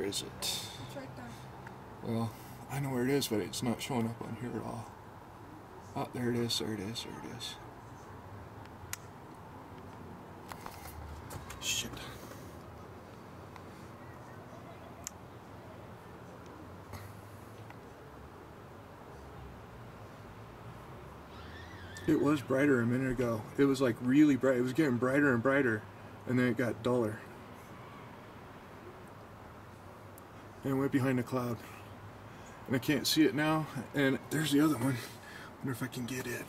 is it? It's right there. Well, I know where it is, but it's not showing up on here at all. Oh, there it is, there it is, there it is. Shit. It was brighter a minute ago. It was like really bright. It was getting brighter and brighter, and then it got duller. And it went behind a cloud. And I can't see it now. And there's the other one. Wonder if I can get it.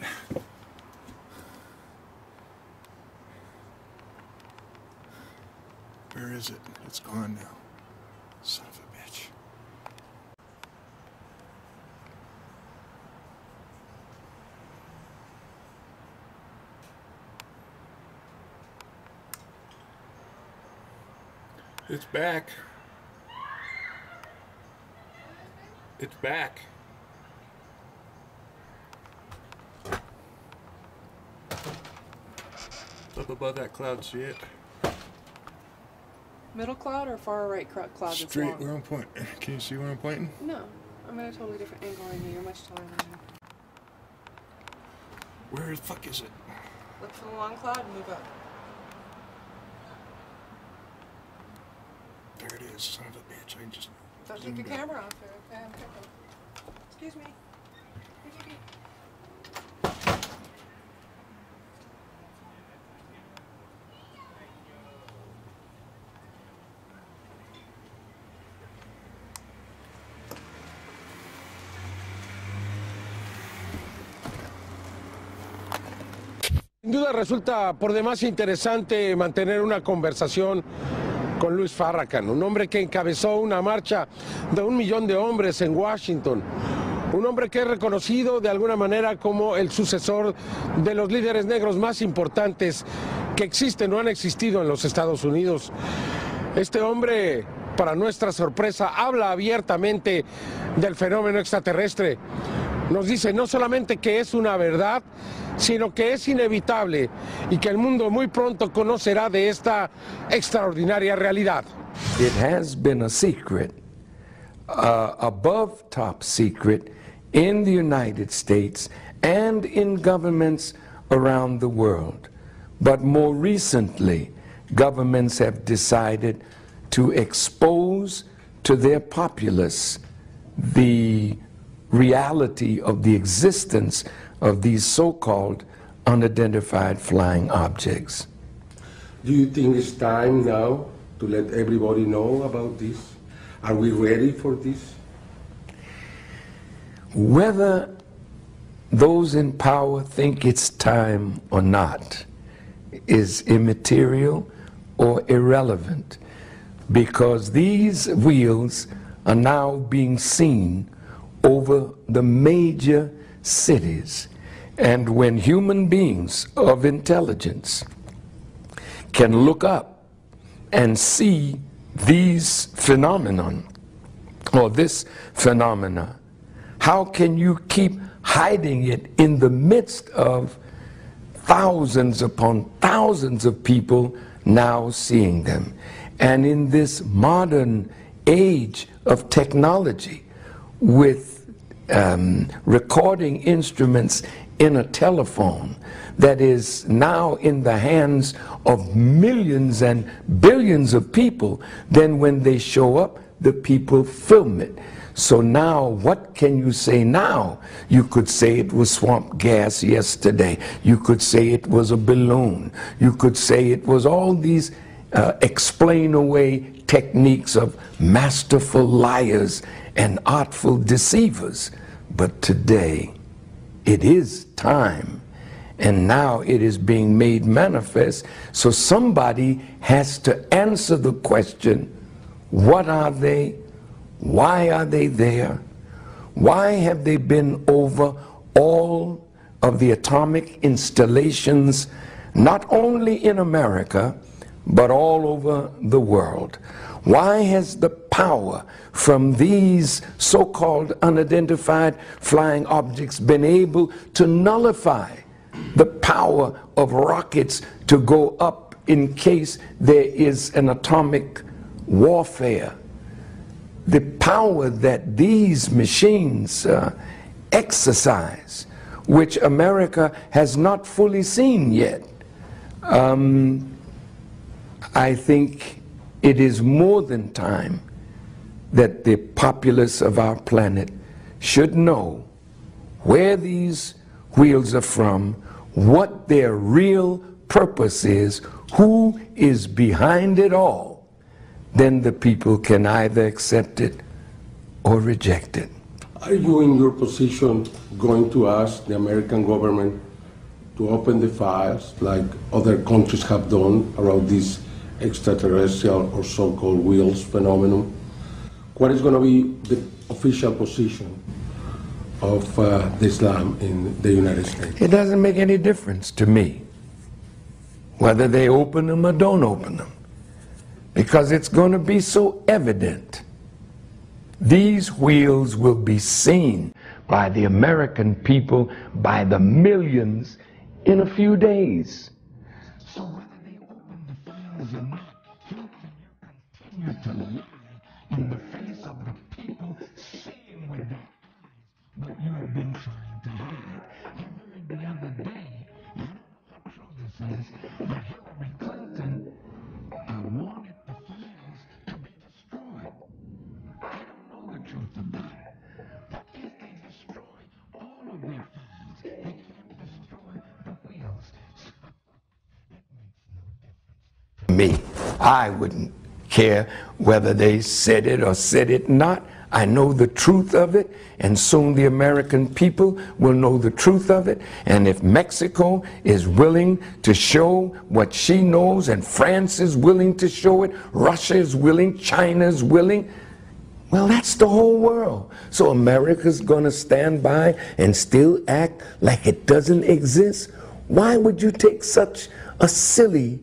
Where is it? It's gone now. Son of a bitch. It's back. It's back. Up above that cloud, see it? Middle cloud or far right cloud that's Straight long? where I'm pointing. Can you see where I'm pointing? No. I'm at a totally different angle than you. You're much taller than me. Where the fuck is it? Look for the long cloud and move up. There it is, son of a bitch. I just... Don't take your camera off there, okay? I'm picking. Excuse me. Sin duda resulta por demás interesante mantener una conversación con Luis Farrakhan, un hombre que encabezó una marcha de 1 millón de hombres en Washington, un hombre que es reconocido de alguna manera como el sucesor de los líderes negros más importantes que existen o han existido en los Estados Unidos. Este hombre, para nuestra sorpresa, habla abiertamente del fenómeno extraterrestre. Nos dice no solamente que es una verdad, sino que es inevitable y que el mundo muy pronto conocerá de esta extraordinaria realidad. It has been a secret, above top secret, in the United States and in governments around the world. But more recently, governments have decided to expose to their populace the reality of the existence of these so-called unidentified flying objects. Do you think it's time now to let everybody know about this? Are we ready for this? Whether those in power think it's time or not is immaterial or irrelevant, because these wheels are now being seen over the major cities. And when human beings of intelligence can look up and see these phenomenon, or this phenomena, how can you keep hiding it in the midst of thousands upon thousands of people now seeing them? And in this modern age of technology, with recording instruments in a telephone that is now in the hands of millions and billions of people, then when they show up, the people film it. So now, what can you say now? You could say it was swamp gas yesterday. You could say it was a balloon. You could say it was all these explain away techniques of masterful liars and artful deceivers. But today, it is time, and now it is being made manifest. So somebody has to answer the question, what are they? Why are they there? Why have they been over all of the atomic installations, not only in America, but all over the world? Why has the power from these so-called unidentified flying objects been able to nullify the power of rockets to go up in case there is an atomic warfare? the power that these machines exercise, which America has not fully seen yet. I think it is more than time that the populace of our planet should know where these wheels are from, what their real purpose is, who is behind it all. Then the people can either accept it or reject it. Are you in your position going to ask the American government to open the files like other countries have done around this extraterrestrial or so-called wheels phenomenon? What is going to be the official position of Islam in the United States? It doesn't make any difference to me whether they open them or don't open them, because it's going to be so evident. These wheels will be seen by the American people by the millions in a few days. So whether they open the files or not, how can you continue to lie in the face of the people, seeing with their eyes what you have been trying to hide? I heard the other day, the truth says that Hillary Clinton wanted the files to be destroyed. I don't know the truth about it, but if they destroy all of their files, they can't destroy the wheels. So it makes no difference to me. I wouldn't care whether they said it or said it not. I know the truth of it, and soon the American people will know the truth of it. And if Mexico is willing to show what she knows, and France is willing to show it, Russia is willing, China is willing, well, that's the whole world. So America's going to stand by and still act like it doesn't exist? Why would you take such a silly,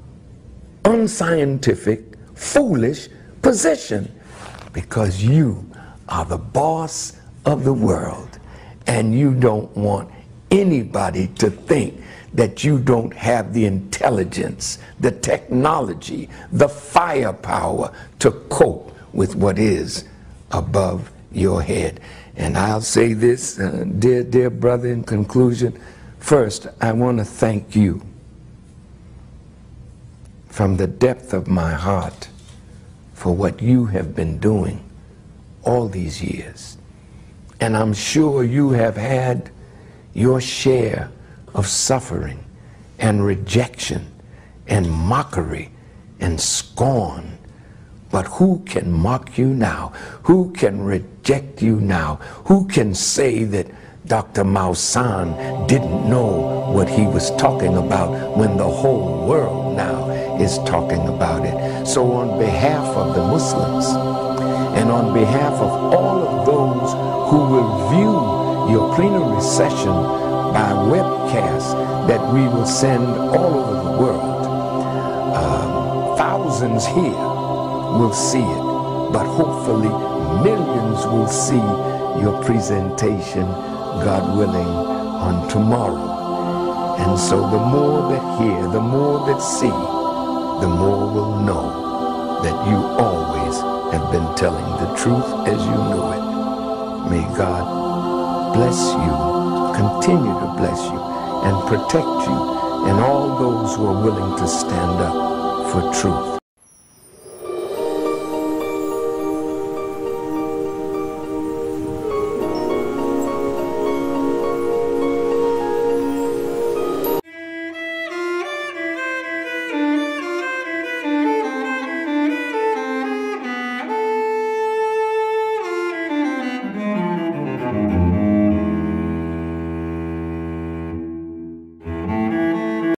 unscientific, foolish position? Because you are the boss of the world, and you don't want anybody to think that you don't have the intelligence, the technology, the firepower to cope with what is above your head. And I'll say this, dear brother, in conclusion. First, I want to thank you from the depth of my heart for what you have been doing all these years. And I'm sure you have had your share of suffering and rejection and mockery and scorn. But who can mock you now? Who can reject you now? Who can say that Dr. Maussan didn't know what he was talking about when the whole world now is talking about it? So on behalf of the Muslims and on behalf of all of those who will view your plenary session by webcast that we will send all over the world, thousands here will see it, but hopefully millions will see your presentation, God willing, on tomorrow. And so the more that hear, the more that see, the more will know that you always have been telling the truth as you know it. May God bless you, continue to bless you, and protect you, and all those who are willing to stand up for truth.